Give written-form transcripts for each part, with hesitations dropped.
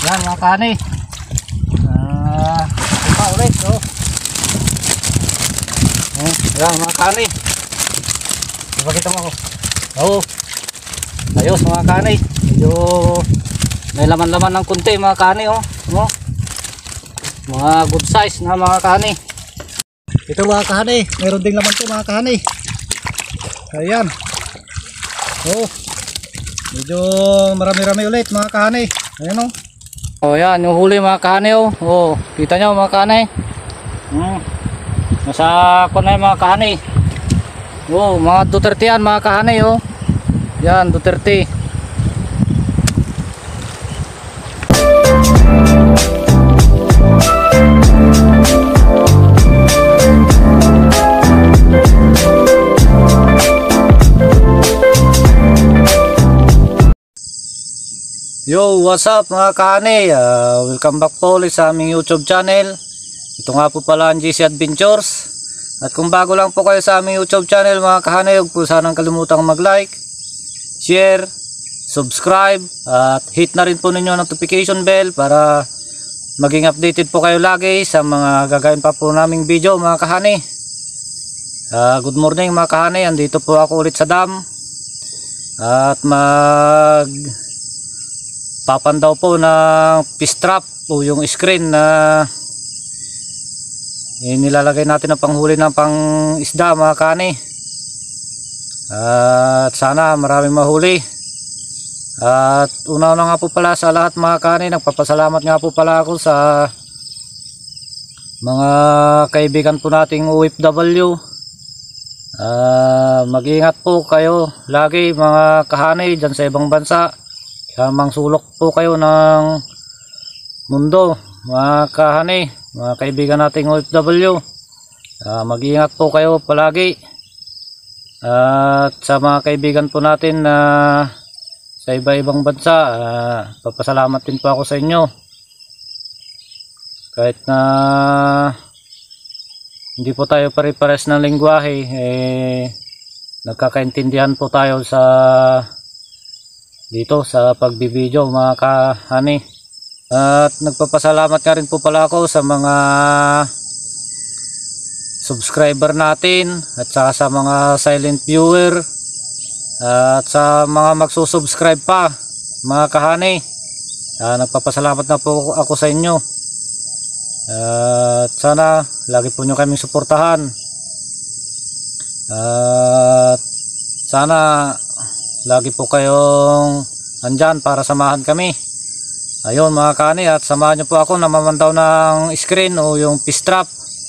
Yan mga kani. Pa ulit. Oh. Yan mga kani. Ipakita mo ako. Oo. Ayos mga kani. Medyo may laman-laman ng kunti mga kani. Oh. Mga good size na mga kani. Ito mga kani. Meron ding laman to mga kani. Ayan. Oh. Medyo marami-rami ulit mga kani. Ayan o. Oh, yan yung huli mga kani oh. Oh, kita nyo mga kani. Nasa kunay mga kani. Oh, mga Duterte yan mga kani oh. Yan Duterte. Yo, what's up mga kani? Welcome back po ulit sa aming YouTube channel. Ito nga po pala ang GC Adventures. At kung bago lang po kayo sa aming YouTube channel mga kani, huwag po sanang kalimutang mag-like, share, subscribe, at hit na rin po ninyo notification bell para maging updated po kayo lagi sa mga gagawin pa po naming video mga kahani. Good morning mga kahani, andito po ako ulit sa dam at papandaw po ng fish trap o yung screen na nilalagay natin ng panghuli ng pang isda mga kani. At sana maraming mahuli. At una-una nga po pala sa lahat mga kani, nagpapasalamat nga po pala ako sa mga kaibigan po nating OFW. Mag-ingat po kayo lagi mga kahani dyan sa ibang bansa. Kamang sulok po kayo ng mundo mga kahani, mga kaibigan nating OFW. Mag-iingat po kayo palagi. At sa mga kaibigan po natin na sa iba-ibang bansa, papasalamat din po ako sa inyo. Kahit na hindi po tayo pare-pares ng lengguwahe, nagkakaintindihan po tayo sa dito sa pagbibideo mga kahani. At nagpapasalamat nga rin po pala ako sa mga subscriber natin at saka sa mga silent viewer at sa mga magsusubscribe pa mga kahani. Nagpapasalamat na po ako sa inyo at sana lagi po nyo kaming suportahan at sana lagi po kayong andyan para samahan kami. Ayun mga kani, at samahan nyo po ako na mamandaw ng screen o yung fish trap.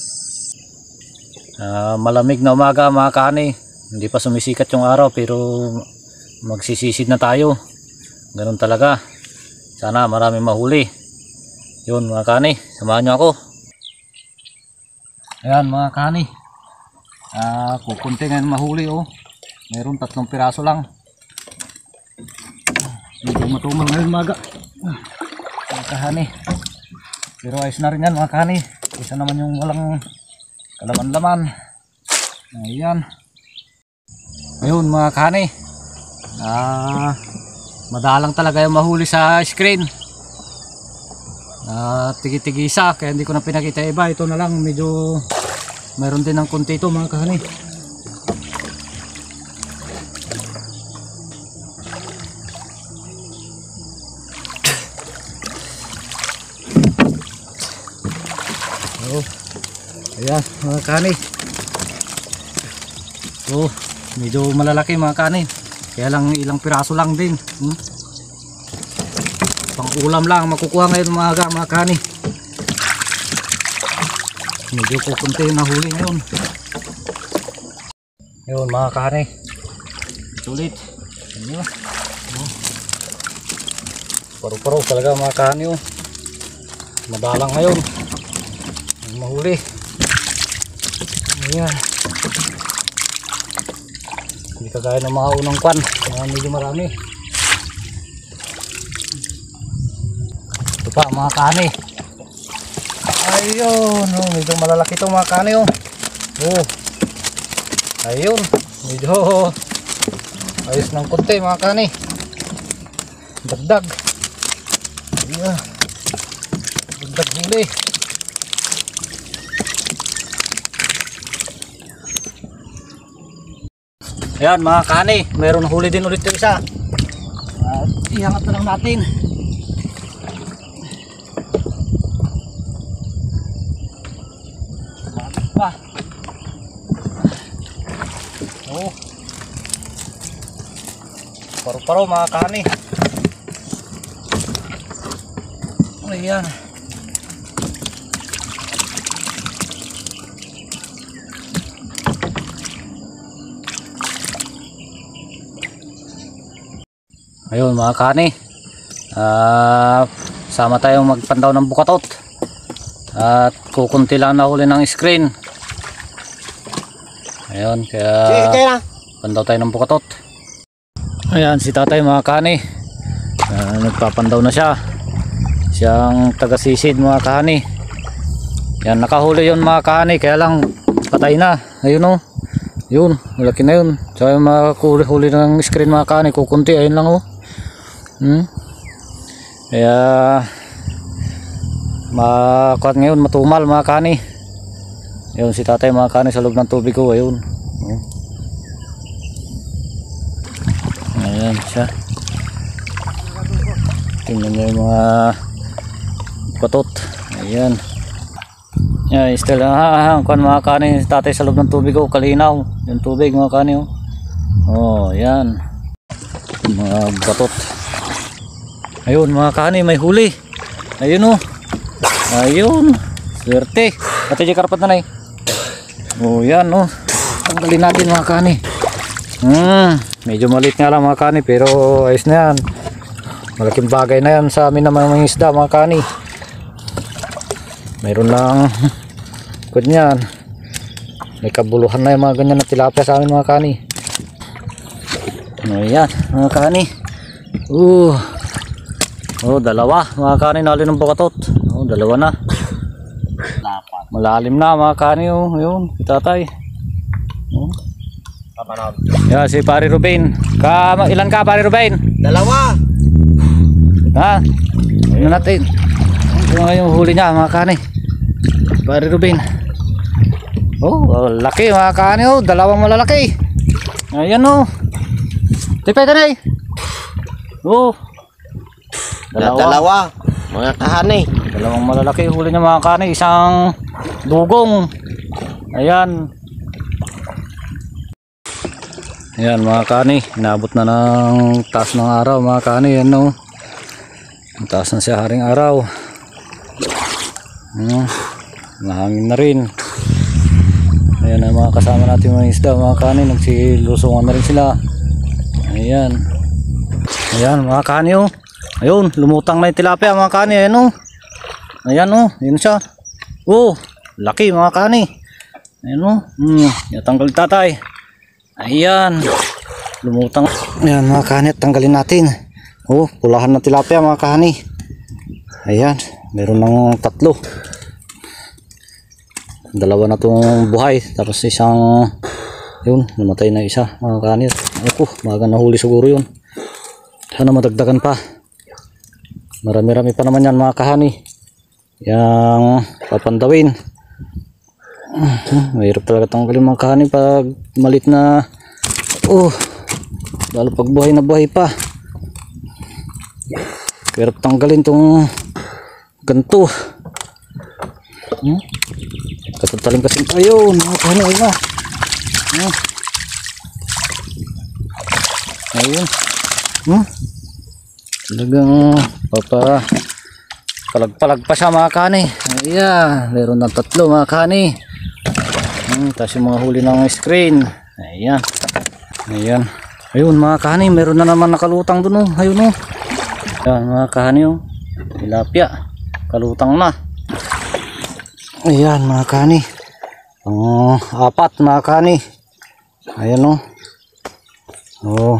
Malamig na umaga mga kani. Hindi pa sumisikat yung araw pero magsisisid na tayo. Ganun talaga. Sana marami mahuli. Yun mga kani, samahan nyo ako. Ayan mga kani. Kukunti ngayon mahuli oh. Meron 3 piraso lang. Medyo matumal ngayon maga mga kahani, pero ayos na rin yan mga kahani. Isa naman yung walang kalaman-laman. Ayan. Ayun mga kahani, madalang talaga yung mahuli sa screen. Tigi-tigi isa, kaya hindi ko na pinakita iba. Ito na lang, medyo mayroon din ng konti ito mga kahani. Ayan mga kani. Medyo malalaki mga kani. Kaya lang ilang piraso lang din. Pang ulam lang makukuha ngayon mga kani. Medyo kukunti na huli ngayon. Ayun mga kani. Sulit. Paru-paro talaga mga kani oh. Madalang ngayon mahuli. Ayan. Hindi kagaya ng mga unang kwan, medyo marami. Ito pa mga kani. Ayun oh, medyo malalaki ito mga kani oh. Ayun, medyo ayos ng konti mga kani. Dagdag. Ayan. dagdag huli. Ayan mga kani, mayroon huli din ulit yung isa. Iangat na lang natin. Pa. Oh. Paro-paro mga kani. Ayan. Ayun mga kani, sama tayong magpandaw ng bukatot at kukunti lang na huli ng screen. Ayun, kaya pandaw tayo ng bukatot. Ayan si tatay mga kani, nagpapandaw na siya. Siyang taga-sisid mga kani. Yan, nakahuli yun mga kani, kaya lang patay na. Ayun o, yun, malaki na yun. Tsaka yung mga huli ng screen mga kani, kukunti, ayun lang o. Kaya makuat ngayon, matumal mga kani. Ayun si tatay mga kani sa loob ng tubig ko. Ayun, ayan siya. Tingnan nyo yung mga patot. Ayan. Yan, still kuan mga kani, si tatay sa loob ng tubig ko. Kalinaw yung tubig mga kani. Oh, yan mga patot. Ayun mga kani, may huli. Ayun o. Ayun. Swerte. Ate di karpat na na. Oh yan o. Tanggalin natin mga kani. Medyo maliit nga lang mga kani, pero ayos na yan. Malaking bagay na yan sa amin na mga isda mga kani. Mayroon lang ganyan. May kabuluhan na yung mga ganyan na tilapia sa amin mga kani. Ayan mga kani. Oh, dalawa mga kani, nalin ng bukatot. Oh, dalawa na. Malalim na mga kani. Oh, ayun, tatay. Oh. Yan si Pare Ruben. Ilan ka Pare Ruben? Dalawa. Ha? Ano natin? Ito nga yung huli niya mga kani. Pare Ruben. Oh, laki mga kani. Oh, dalawang malalaki. Ayan oh. Tipay tanay. Oh. Dalawa. Mga kahani. Dalawang malalaki huli niya mga kani. Isang dugong. Ayan. Ayan mga kani. Inabot na ng taas ng araw mga kani. Ayan no. Ang taas na siya haring araw. Nahangin na rin. Ayan ang mga kasama natin mga isda mga kani. Nagsilusungan na rin sila. Ayan. Ayan mga kani oh. Ayun, lumutang na yung tilapia mga kani. Ayan o. Ayan o, yun siya. Oh, laki mga kani. Ayan o. Natanggal tatay. Ayan. Lumutang. Ayan mga kani, tanggalin natin. Oh, pulahan na tilapia mga kani. Ayan, meron ng tatlo. Dalawa na itong buhay. Tapos isang, yun, namatay na isa mga kani. Ako, maga nahuli siguro yun. Sana madagdagan pa. Marami-rami pa naman yan mga kahani. Yang papandawin. Mahirap talaga tanggalin mga kahani pag malit na. Oh, lalo pag buhay na buhay pa. Mahirap tanggalin tong ganito. Katataling kasi tayo mga kahani. Ayun. Talagang palag-palag pa siya mga kani. Ayan, meron ng tatlo mga kani. Tapos yung mga huli ng screen. Ayan. Ayan. Ayun mga kani, meron na naman nakalutang dun oh. Ayun oh. Ayan mga kani oh. Tilapia. Kalutang na. Ayan mga kani. Apat mga kani. Ayan oh. Oh.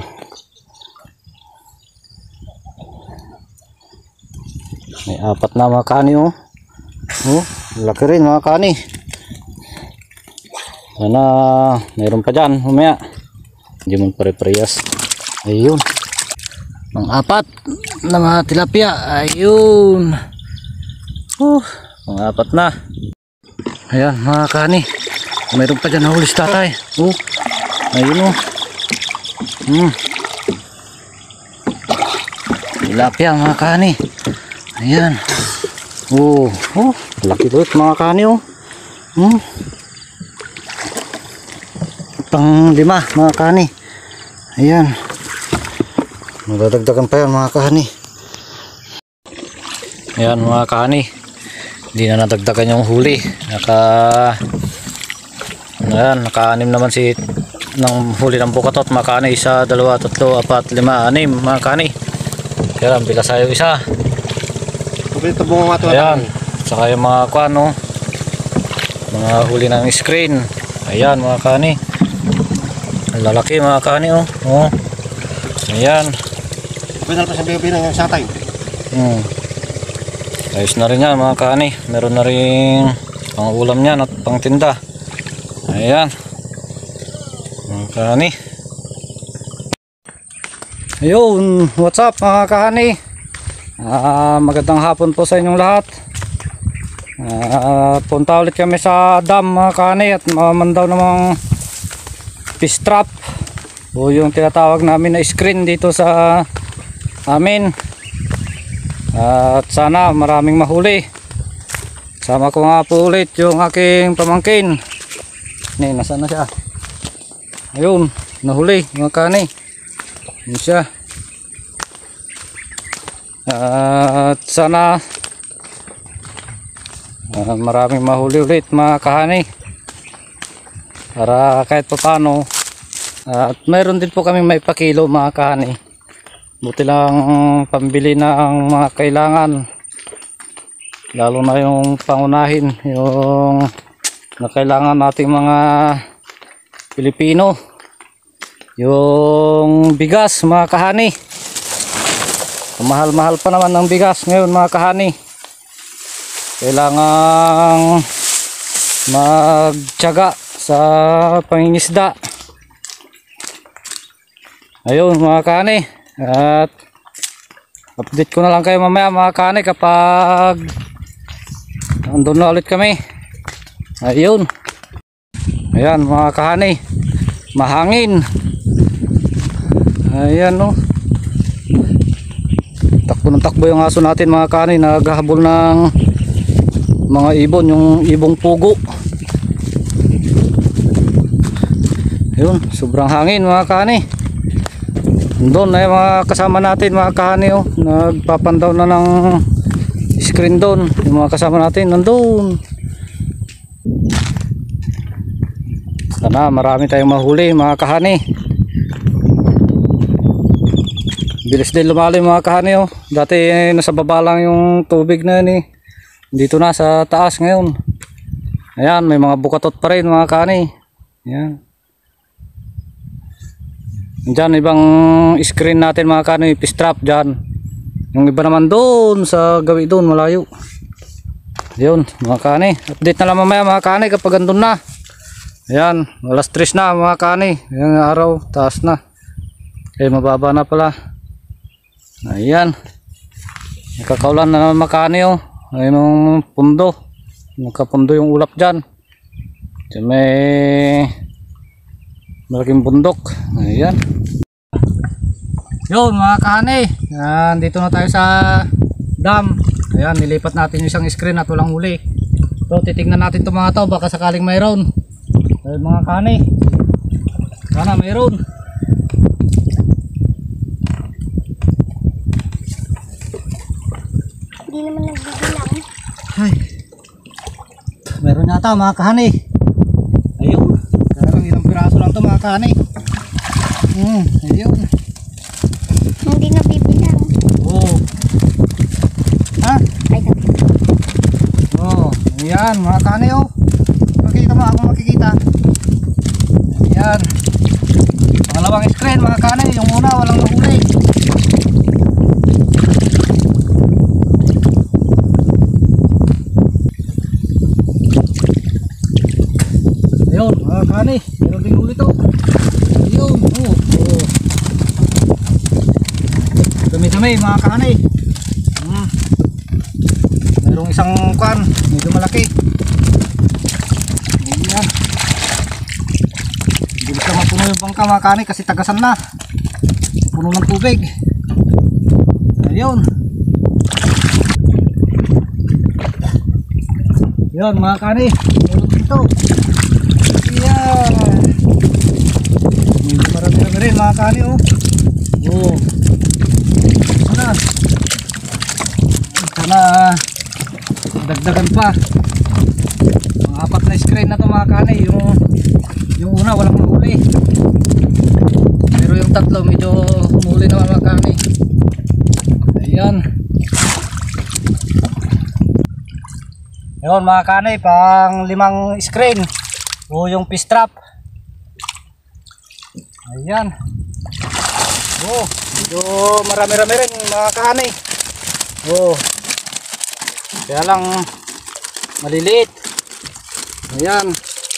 May apat na mga kani oh. Oh, laki rin mga kani. Sana mayroon pa dyan humaya. Hindi mo pare-parehas. Ayun. Ang apat na mga tilapia. Ayun. Pangapat na. Ayan mga kani. Mayroon pa dyan nahuli si tatay. Ayun tilapia mga kani. Ayan. Laki ulit mga kani Pang 5 mga kani. Ayan. Madadagdagan pa yan mga kani. Ayan mga kani. Hindi na nadagdagan yung huli. Naka-6 naman ng huli ng bukatot mga kani. 1, 2, 3, 4, 5, 6 mga kani. Kaya lang bilas tayo isa. Ayan. Saka yung mga mga huli ng screen. Ayan mga kani. Lalaki mga kani Ayan. Pwede pa sa bebe ng satay. Ayos na rin yan mga kani. Meron na rin pang ulam yan at pang tinda. Ayan mga kani. Ayun, what's up mga kani. Magandang hapon po sa inyong lahat. Punta ulit kami sa dam mga kani at mamandaw namang fish trap o yung tinatawag namin na screen dito sa amin. At sana maraming mahuli. Sama ko nga po ulit yung aking pamangkin. Nasaan na siya? Ayun, nahuli mga kani. Yun siya. At sana maraming mahuli ulit mga kahani. Para kahit pa paano at mayroon din po kami may pakilo mga kahani. Buti lang pambili ng mga kailangan, lalo na yung pangunahin, yung na kailangan nating mga Pilipino, yung bigas mga kahani. Mahal-mahal pa naman ng bigas ngayon mga kahani. Kailangan magtiyaga sa pangingisda. Ayun mga kahani. At update ko na lang kayo mamaya mga kahani kapag andun na ulit kami. Ayun. Ayan mga kahani. Mahangin. Ayan takbo ng takbo yung aso natin mga kahani. Naghahabol ng mga ibon, yung ibong pugo. Ayun, sobrang hangin mga kahani. Doon na yung mga kasama natin mga kahani nagpapandaw na ng screen doon. Yung mga kasama natin nandun. Sana marami tayong mahuli mga kahani. Bilis din lumalim mga kahani Dati nasa baba lang yung tubig na yun Dito na sa taas ngayon. Ayan, may mga bukatot pa rin mga kahani. Ayan. Diyan ibang screen natin mga kahani, fish trap dyan. Yung iba naman doon sa gawi doon malayo. Yun mga kahani. Update na lang mamaya mga kahani kapag andun na. Ayan, alas 3 na mga kahani. Ayan araw, taas na. Mababa na pala. Ayan. Nakakaulan na naman mga kahani Ayun yung pundo. Nakapundo yung ulap dyan. Diyan may malaking bundok. Ayan. Yun mga kahani. Dito na tayo sa dam. Ayan, nilipat natin yung isang screen at walang huli. So titignan natin itong mga to. Baka sakaling mayroon. Ayun mga kahani. Sana mayroon. Hindi naman nagbibilang. Ay. Meron yata mga kahani. Ayun. Karang ilang piraso lang to mga kahani. Ayun. Hindi nabibilang. Ha? Ay, sabi. Ayan mga kahani Makikita mo, ako makikita. Ayan. Pangalawang screen mga kahani. Yung una walang nahuli. Ayun mga kahani, meron din huli to. Ayun, dami-dami mga kahani. mayroong isang kan, medyo malaki. Ayan. Hindi siya mapuno yung bangka mga kani kasi tagasan na. Puno ng tubig. Ayun. Yun mga kani, meron dito. Ayan. Medyo marami rin mga kani oh. Oh. Sana dagdagan pa. Mga 4 na screen na to mga kani. Yung una walang mahuli. Pero yung tatlo medyo humuli naman mga kani. Ayan. Yun mga kani, pang 5 screen. O yung fish trap. Ayan. Oh, medyo marami-rami rin mga kani. Oh. Kaya lang maliliit. Ayan.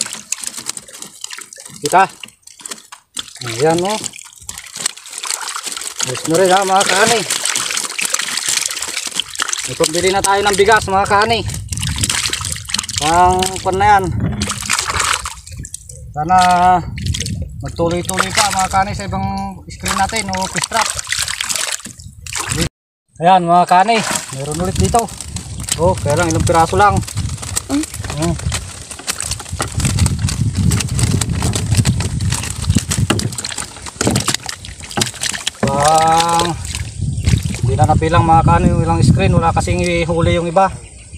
Kita. Ayan oh. Ayos na rin ha mga kani. Ipambili na tayo ng bigas mga kani. Pang pan na yan. Sana magtuloy-tuloy pa mga kani sa ibang screen natin o fish trap. Ayan mga kani, meron ulit dito. Oh, kaya lang ilang piraso lang. Hindi na napilang mga kani yung ilang screen, wala kasing huli yung iba.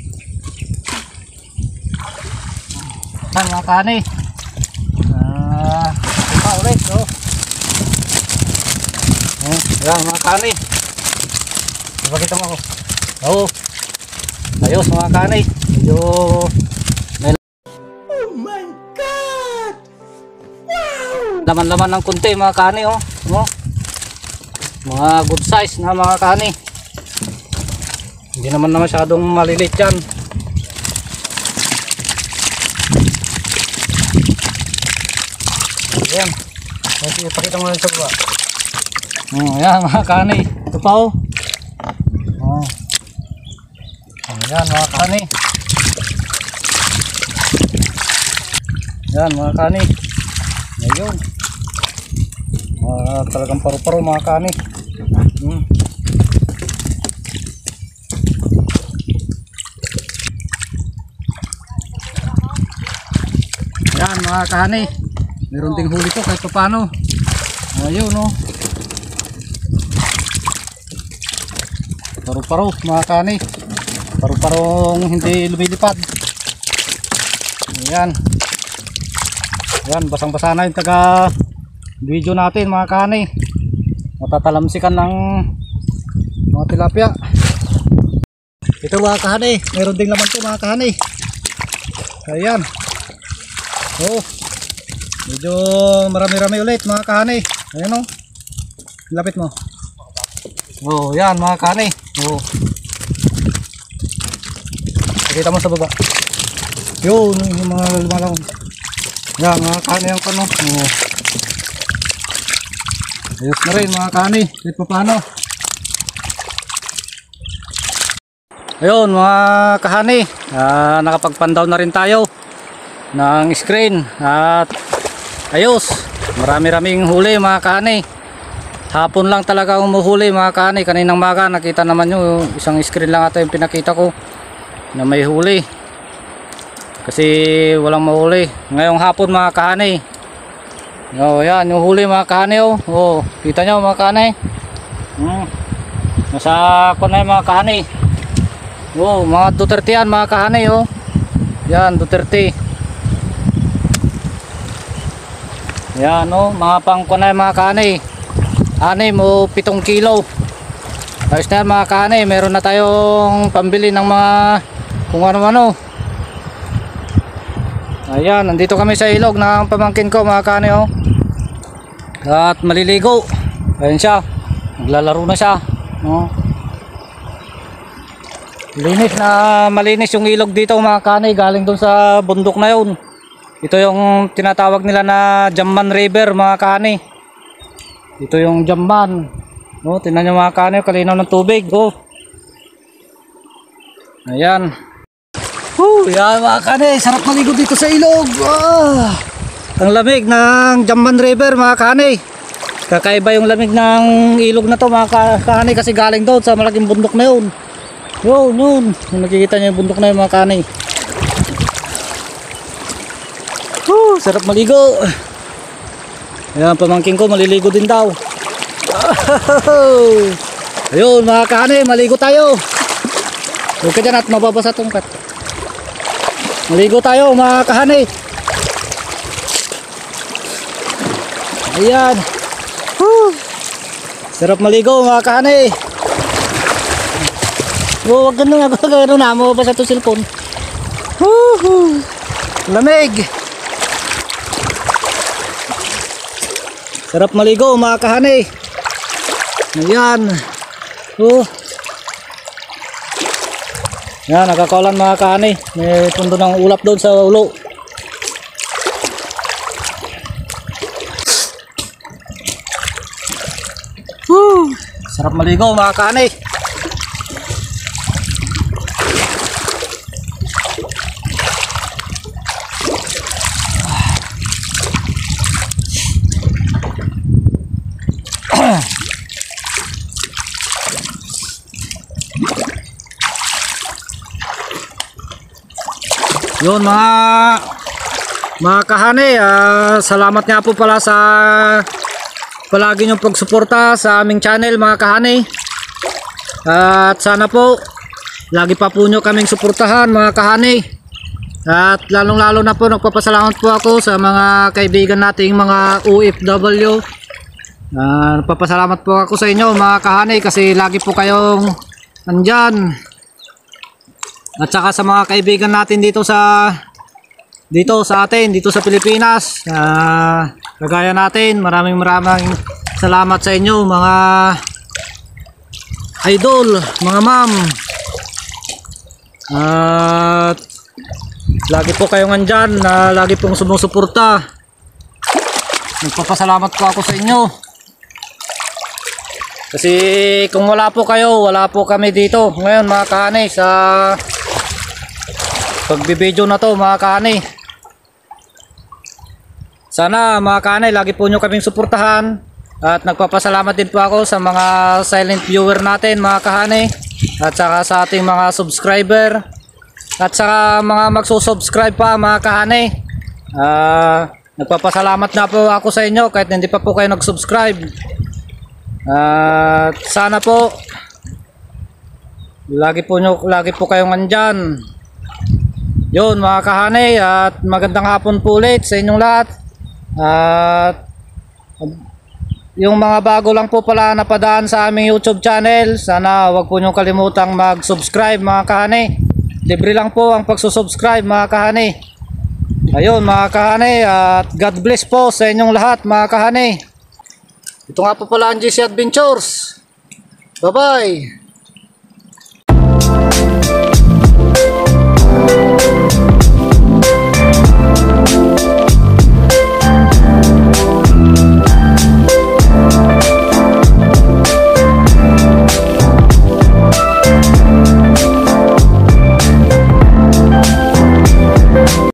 Ayan mga kani. Iba ulit oh. Ayan mga kani. Ipakita mo ako. Oo. Ayos mga kani. Medyo oh my god! Wow! Laman-laman ng kunti mga kani oh. Mga good size na mga kani. Hindi naman na masyadong malilit yan. Ayan. Ipakita mo rin sa baba. Ayan mga kani. Ito pa oh. Ayan mga kani. Ayan mga kani. Ayun. Talagang paru-paro mga kani. Ayan mga kani. Meron ding huli to kahit paano. Ayun oh. Paru-paro mga kani. Paru-parong hindi lumilipad. Ayan. Ayan, basang-basa na yung taga video natin mga kani. Matatalamsikan ng mga tilapia. Ito mga kani, meron ding laman to mga kani. Ayan. Oh. Medyo marami-rami ulit mga kani. Ayan oh. Lapit mo. Oh, yan mga kani. Oh. Kita mo sa baba. Yun, yung mga lumalang. Yan, mga kani ang kano. Oh. Ayos na rin mga kani. Kahit pa paano. Ayun mga kahani. Nakapag-pandown na rin tayo ng screen. At ayos. Marami-raming huli mga kahani. Hapon lang talaga umuhuli mga kahani. Kaninang maga nakita naman nyo. Isang screen lang ata yung pinakita ko na may huli kasi walang mahuli ngayong hapon mga kahani. Oh, yan yung huli mga kahani oh. Oh, kita nyo mga kahani. Nasa kuna mga kahani. Oh, mga Duterte yan mga kahani oh. Yan Duterte. Yan oh, mga pang kuna mga kahani. 6 o 7 kilo. Ayos na yan mga kahani. Meron na tayong pambili ng mga kung ano-ano. Ayan, nandito kami sa ilog ng pamangkin ko mga kahani oh. At maliligo. Ayan siya. Naglalaro na siya. Oh. Linis na malinis yung ilog dito mga kahani. Galing doon sa bundok na yun. Ito yung tinatawag nila na Jamban River mga kahani. Ito yung Jamban. Oh, tingnan nyo mga kahani, kalinaw ng tubig. Oh. Ayan. Yan mga kanay, sarap maligo dito sa ilog. Ang lamig ng Jamban River mga kanay. Kakaiba yung lamig ng ilog na to mga kanay kasi galing doon sa malaking bundok na yun. Yun. Nakikita nyo yung bundok na yun mga kanay. Sarap maligo. Ayan, pamangking ko maliligo din daw. Ayun mga kanay, maligo tayo. Huwag ka dyan at mababasa tungkat. Maligo tayo mga kahani. Ayan. Sarap maligo mga kahani. Huwag ganun nga gano'n na. Mababasa ito cellphone. Lamig. Sarap maligo mga kahani. Ayan. Yan, nakakawalan mga kahani. May pundo ng ulap doon sa ulo. Sarap maligo mga kahani. Yun mga kahani, salamat nga po pala sa palagi nyo pagsuporta sa aming channel mga kahani. At sana po lagi pa po nyo kaming suportahan mga kahani. At lalong lalo na po nagpapasalamat po ako sa mga kaibigan nating mga OFW. Nagpapasalamat po ako sa inyo mga kahani kasi lagi po kayong andyan. At saka sa mga kaibigan natin dito sa atin, dito sa Pilipinas, kagaya natin, maraming salamat sa inyo mga idol, mga ma'am. At lagi po kayong andyan, lagi pong sumusuporta. Nagpapasalamat po ako sa inyo. Kasi kung wala po kayo, wala po kami dito. Ngayon mga kahani, sa pagbibideo na to mga kahani. Sana mga kahani, lagi po nyo kaming suportahan. At nagpapasalamat din po ako sa mga silent viewer natin mga kahani. At saka sa ating mga subscriber. At saka mga magsusubscribe pa mga kahani. Nagpapasalamat na po ako sa inyo kahit hindi pa po kayo nag-subscribe. At sana po lagi po kayong andyan. Yun mga kahani, at magandang hapon po ulit sa inyong lahat. At yung mga bago lang po pala napadaan sa aming YouTube channel, sana wag po nyo kalimutang mag-subscribe mga kahani. Libre lang po ang pagsusubscribe mga kahani. Ayun mga kahani, at God bless po sa inyong lahat mga kahani. Ito nga po pala ang GC Adventures. Bye bye.